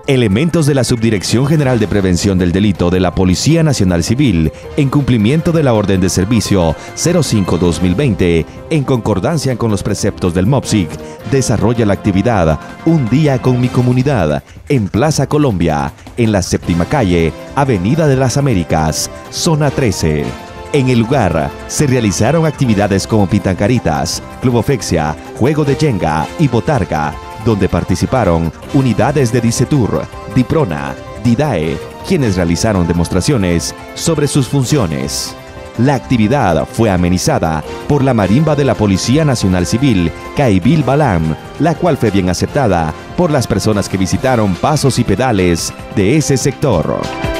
Elementos de la Subdirección General de Prevención del Delito de la Policía Nacional Civil, en cumplimiento de la Orden de Servicio 05-2020, en concordancia con los preceptos del MOPSIC, desarrolla la actividad Un Día con mi Comunidad en Plaza Colombia, en la 7ª calle, Avenida de las Américas, Zona 13. En el lugar se realizaron actividades como pitancaritas, clubofexia, juego de yenga y botarga, donde participaron unidades de Dicetur, Diprona, Didae, quienes realizaron demostraciones sobre sus funciones. La actividad fue amenizada por la marimba de la Policía Nacional Civil, Caibil Balam, la cual fue bien aceptada por las personas que visitaron pasos y pedales de ese sector.